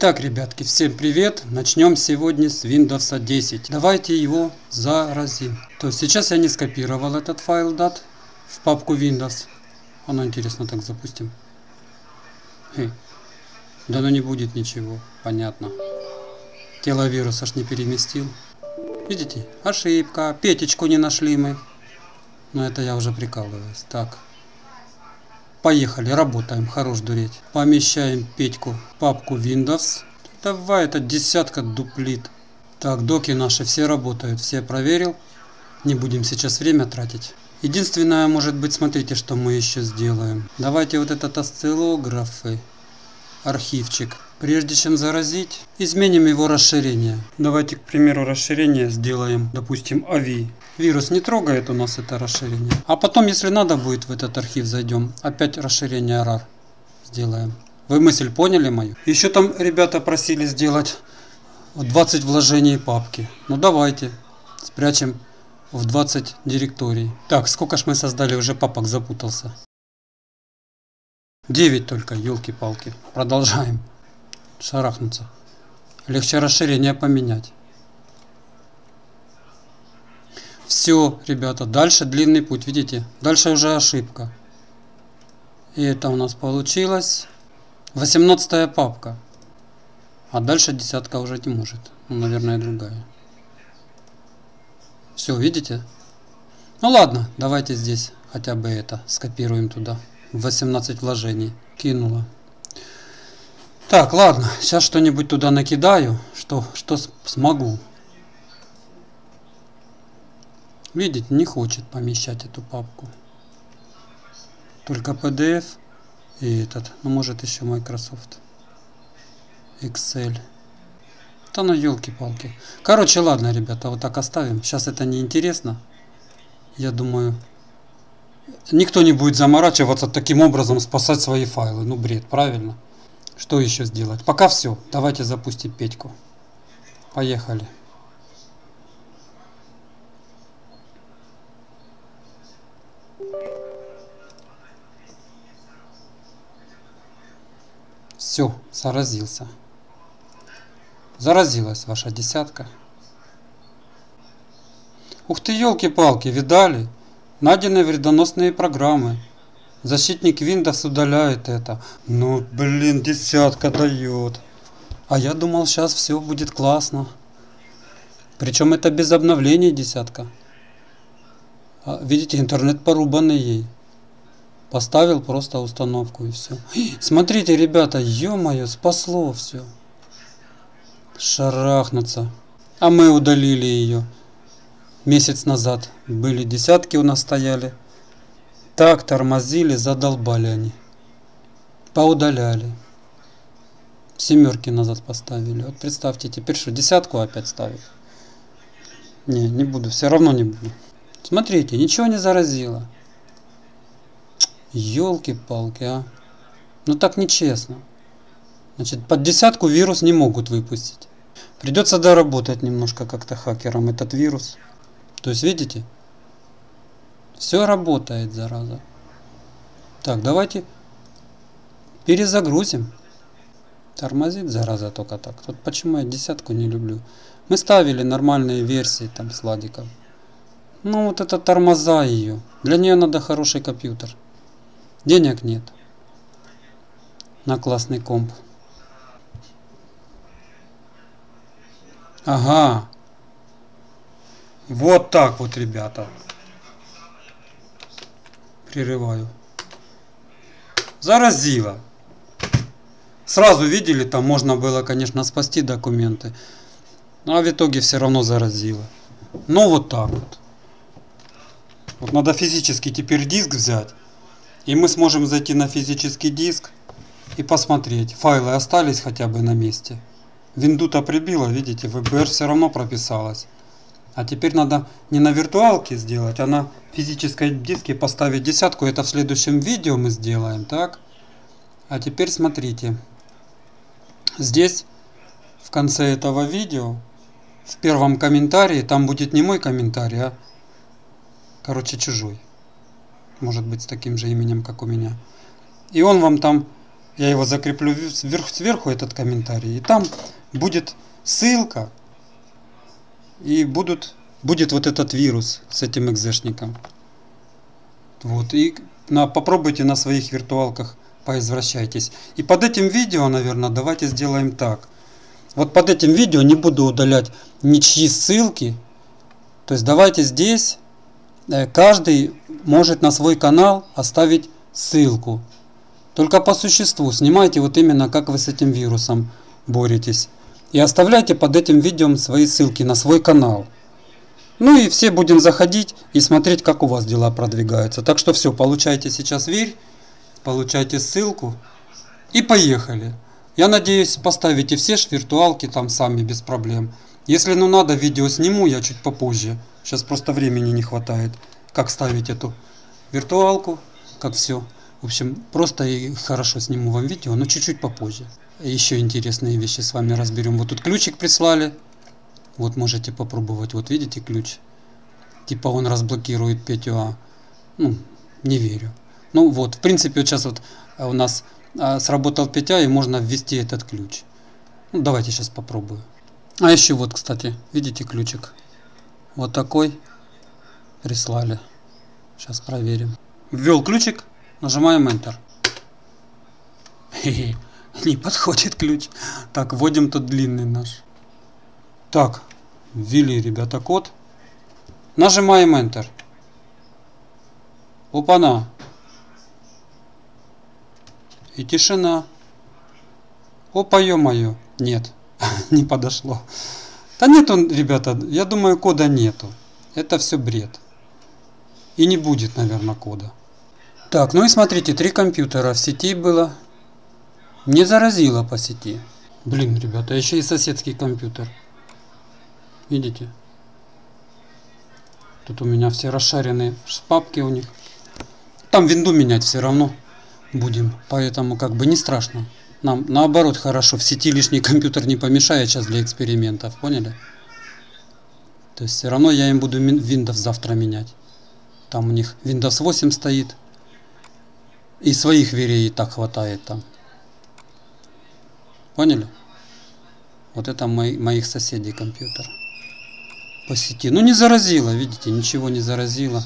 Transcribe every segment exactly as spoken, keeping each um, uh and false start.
Так, ребятки, всем привет! Начнем сегодня с Windows десять. Давайте его заразим. То есть сейчас я не скопировал этот файл дат в папку Windows. Оно интересно, так запустим. Хей. Да ну не будет ничего, понятно. Тело вируса ж не переместил. Видите? Ошибка. Петечку не нашли мы. Но это я уже прикалываюсь. Так. Поехали, работаем, хорош дуреть. Помещаем Петьку в папку Windows. Давай, это десятка дуплит. Так, доки наши все работают, все проверил. Не будем сейчас время тратить. Единственное, может быть, смотрите, что мы еще сделаем. Давайте вот этот осциллографы, архивчик, прежде чем заразить, изменим его расширение. Давайте, к примеру, расширение сделаем, допустим, эй ви. Вирус не трогает у нас это расширение. А потом, если надо будет, в этот архив зайдем. Опять расширение рар сделаем. Вы мысль поняли мою? Еще там ребята просили сделать двадцать вложений папки. Ну давайте. Спрячем в двадцать директорий. Так, сколько ж мы создали уже папок, запутался. девять только, елки-палки. Продолжаем. Шарахнуться. Легче расширение поменять. Все, ребята, дальше длинный путь, видите? Дальше уже ошибка. И это у нас получилось восемнадцатая папка. А дальше десятка уже не может. Ну, наверное, другая. Все, видите? Ну ладно, давайте здесь хотя бы это скопируем туда. восемнадцать вложений. Кинула. Так, ладно, сейчас что-нибудь туда накидаю, что, что смогу. Видите, не хочет помещать эту папку. Только пи ди эф и этот. Ну, может, еще Microsoft. Excel. Да ну, елки-палки. Короче, ладно, ребята, вот так оставим. Сейчас это не интересно. Я думаю, никто не будет заморачиваться таким образом, спасать свои файлы. Ну, бред, правильно? Что еще сделать? Пока все. Давайте запустим Петьку. Поехали. Все, заразился. Заразилась ваша десятка. Ух ты, елки-палки, видали? Найдены вредоносные программы. Защитник Windows удаляет это. Ну, блин, десятка дает. А я думал, сейчас все будет классно. Причем это без обновления десятка. А, видите, интернет порубанный ей. Поставил просто установку и все. Смотрите, ребята, ё-моё, спасло все. Шарахнуться. А мы удалили ее. Месяц назад были десятки у нас стояли. Так тормозили, задолбали они. Поудаляли. Семерки назад поставили. Вот представьте, теперь что, десятку опять ставить? Не, не буду, все равно не буду. Смотрите, ничего не заразило. Ёлки-палки, а. Ну так нечестно. Значит, под десятку вирус не могут выпустить. Придется доработать немножко как-то хакером этот вирус. То есть, видите? Все работает, зараза. Так, давайте перезагрузим. Тормозит, зараза, только так. Вот почему я десятку не люблю. Мы ставили нормальные версии там с Ладиком. Ну вот это тормоза ее. Для нее надо хороший компьютер. Денег нет на классный комп. Ага. Вот так вот, ребята. Прерываю. Заразило. Сразу видели, там можно было, конечно, спасти документы. А в итоге все равно заразило. Ну вот так вот. Вот надо физически теперь диск взять. И мы сможем зайти на физический диск и посмотреть. Файлы остались хотя бы на месте. Винду-то прибило, видите, вэ бэ эр все равно прописалось. А теперь надо не на виртуалке сделать, а на физической диске поставить десятку. Это в следующем видео мы сделаем, так? А теперь смотрите. Здесь, в конце этого видео, в первом комментарии, там будет не мой комментарий, а, короче, чужой. Может быть, с таким же именем, как у меня. И он вам там Я его закреплю сверху, сверху этот комментарий. И там будет ссылка. И будут, будет вот этот вирус с этим экзешником. Вот. И на, попробуйте на своих виртуалках, поизвращайтесь. И под этим видео, наверное, давайте сделаем так. Вот под этим видео не буду удалять ничьи ссылки. То есть давайте здесь каждый может на свой канал оставить ссылку. Только по существу снимайте вот именно как вы с этим вирусом боретесь. И оставляйте под этим видео свои ссылки на свой канал. Ну и все будем заходить и смотреть, как у вас дела продвигаются. Так что все, получайте сейчас верь, получайте ссылку и поехали. Я надеюсь, поставите все ж виртуалки там сами без проблем. Если ну надо, видео сниму я чуть попозже. Сейчас просто времени не хватает. Как ставить эту виртуалку, как все. В общем, просто и хорошо сниму вам видео, но чуть-чуть попозже. Еще интересные вещи с вами разберем. Вот тут ключик прислали. Вот можете попробовать. Вот видите ключ? Типа он разблокирует Петю А. Ну, не верю. Ну вот, в принципе, вот сейчас вот у нас а, сработал Петя, и можно ввести этот ключ. Ну, давайте сейчас попробую. А еще вот, кстати, видите ключик? Вот такой прислали. Сейчас проверим. Ввел ключик, нажимаем Enter. Хе-хе, не подходит ключ. Так, вводим тот длинный наш. Так, ввели, ребята, код. Нажимаем Enter. Опа-на. И тишина. Опа, ё-моё. Нет, не подошло. Да нет он, ребята, я думаю, кода нету. Это все бред. И не будет, наверное, кода. Так, ну и смотрите, три компьютера в сети было. Не заразило по сети. Блин, ребята, еще и соседский компьютер. Видите? Тут у меня все расшаренные папки у них. Там винду менять все равно будем. Поэтому как бы не страшно. Нам наоборот хорошо. В сети лишний компьютер не помешает сейчас для экспериментов. Поняли? То есть все равно я им буду Windows завтра менять. Там у них Windows восемь стоит. И своих верей и так хватает там. Поняли? Вот это мои, моих соседей компьютер. По сети. Ну не заразило, видите, ничего не заразило.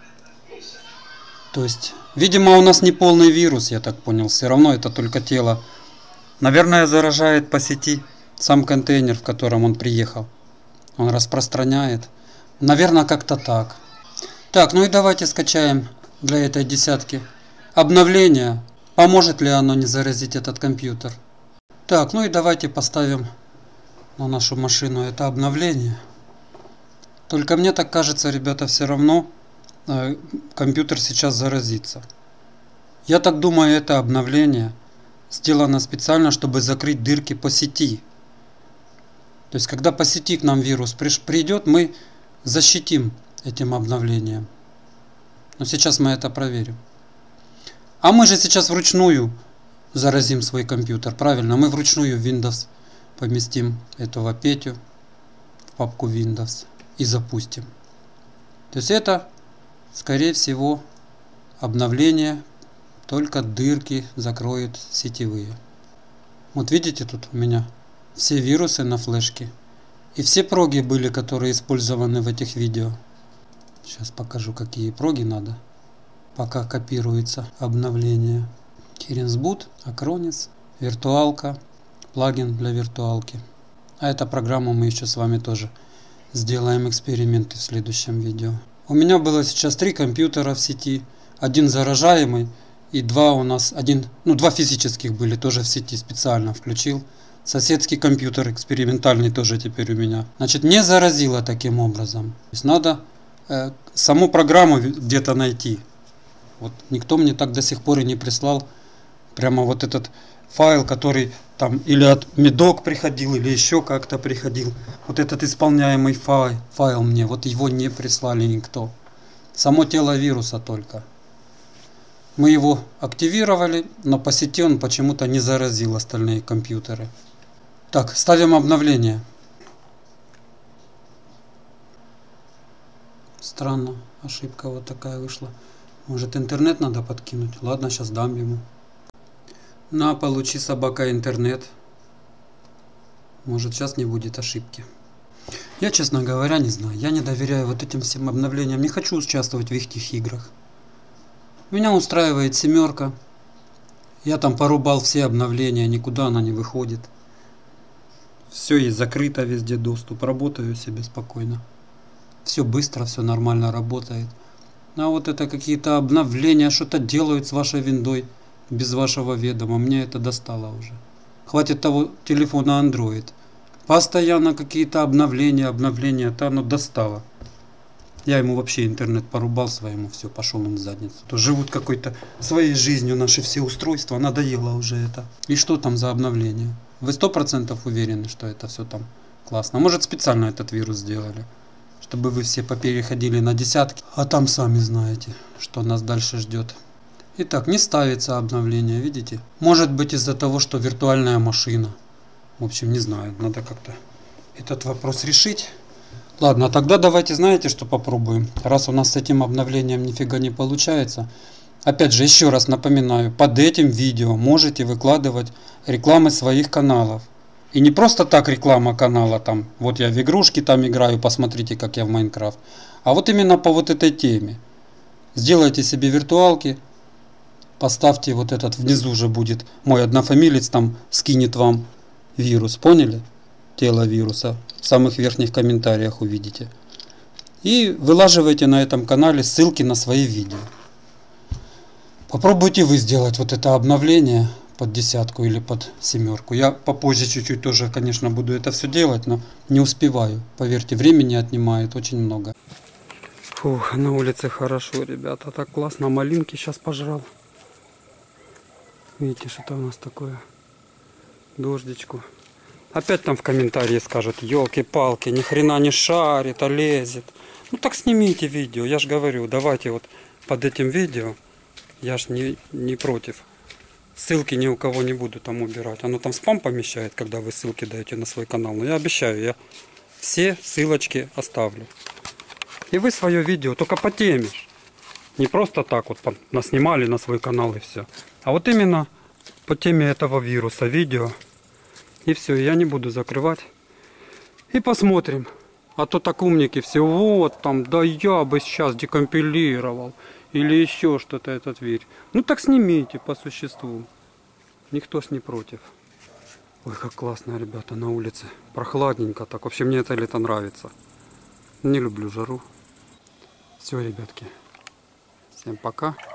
То есть, видимо, у нас не полный вирус, я так понял. Все равно это только тело. Наверное, заражает по сети сам контейнер, в котором он приехал. Он распространяет. Наверное, как-то так. Так, ну и давайте скачаем для этой десятки обновление. Поможет ли оно не заразить этот компьютер? Так, ну и давайте поставим на нашу машину это обновление. Только мне так кажется, ребята, все равно э, компьютер сейчас заразится. Я так думаю, это обновление сделано специально, чтобы закрыть дырки по сети. То есть, когда по сети к нам вирус придет, мы защитим этим обновлением. Но сейчас мы это проверим. А мы же сейчас вручную заразим свой компьютер. Правильно, мы вручную в Windows поместим этого Петю в папку Windows и запустим. То есть это, скорее всего, обновление, только дырки закроет сетевые. Вот видите, тут у меня все вирусы на флешке. И все проги были, которые использованы в этих видео. Сейчас покажу, какие проги надо. Пока копируется обновление. Керенсбут, Acronis, виртуалка, плагин для виртуалки. А эту программу мы еще с вами тоже сделаем эксперименты в следующем видео. У меня было сейчас три компьютера в сети. Один заражаемый и два у нас, один, ну два физических были тоже в сети, специально включил. Соседский компьютер экспериментальный тоже теперь у меня. Значит, не заразило таким образом. То есть надо э, саму программу где-то найти. Вот никто мне так до сих пор и не прислал прямо вот этот файл, который там или от Медок приходил, или еще как-то приходил. Вот этот исполняемый файл, файл мне, вот его не прислали никто. Само тело вируса только. Мы его активировали, но по сети он почему-то не заразил остальные компьютеры. Так, ставим обновление. Странно, ошибка вот такая вышла. Может, интернет надо подкинуть? Ладно, сейчас дам ему. На, получи, собака, интернет. Может, сейчас не будет ошибки. Я, честно говоря, не знаю. Я не доверяю вот этим всем обновлениям. Не хочу участвовать в их играх. Меня устраивает семерка. Я там порубал все обновления. Никуда она не выходит. Все есть закрыто, везде доступ. Работаю себе спокойно. Все быстро, все нормально работает. А вот это какие-то обновления, что-то делают с вашей виндой без вашего ведома. Мне это достало уже. Хватит того телефона Android. Постоянно какие-то обновления, обновления. Это оно достало. Я ему вообще интернет порубал своему. Все, пошел он в задницу. То живут какой-то своей жизнью наши все устройства. Надоело уже это. И что там за обновление? Вы сто процентов уверены, что это все там классно? Может, специально этот вирус сделали? Чтобы вы все попереходили на десятки. А там сами знаете, что нас дальше ждет. Итак, не ставится обновление, видите? Может быть, из-за того, что виртуальная машина. В общем, не знаю, надо как-то этот вопрос решить. Ладно, тогда давайте, знаете, что попробуем. Раз у нас с этим обновлением нифига не получается. Опять же, еще раз напоминаю, под этим видео можете выкладывать рекламы своих каналов. И не просто так реклама канала, там, вот я в игрушки там играю, посмотрите, как я в Майнкрафт. А вот именно по вот этой теме. Сделайте себе виртуалки, поставьте вот этот, внизу же будет мой однофамилец, там скинет вам вирус, поняли? Тело вируса, в самых верхних комментариях увидите. И вылаживайте на этом канале ссылки на свои видео. Попробуйте вы сделать вот это обновление под десятку или под семерку. Я попозже чуть-чуть тоже, конечно, буду это все делать, но не успеваю. Поверьте, времени отнимает очень много. Фух, на улице хорошо, ребята. Так классно. Малинки сейчас пожрал. Видите, что-то у нас такое. Дождичку. Опять там в комментарии скажут: елки-палки, ни хрена не шарит, а лезет. Ну так снимите видео. Я же говорю, давайте вот под этим видео. Я ж не, не против. Ссылки ни у кого не буду там убирать. Оно там спам помещает, когда вы ссылки даете на свой канал. Но я обещаю, я все ссылочки оставлю. И вы свое видео только по теме. Не просто так вот наснимали на свой канал и все. А вот именно по теме этого вируса видео. И все, я не буду закрывать. И посмотрим. А то так умники все, вот там, да я бы сейчас декомпилировал. Или еще что-то этот вирус. Ну так снимите по существу. Никто ж не против. Ой, как классно, ребята, на улице. Прохладненько так. Вообще мне это лето нравится. Не люблю жару. Все, ребятки. Всем пока.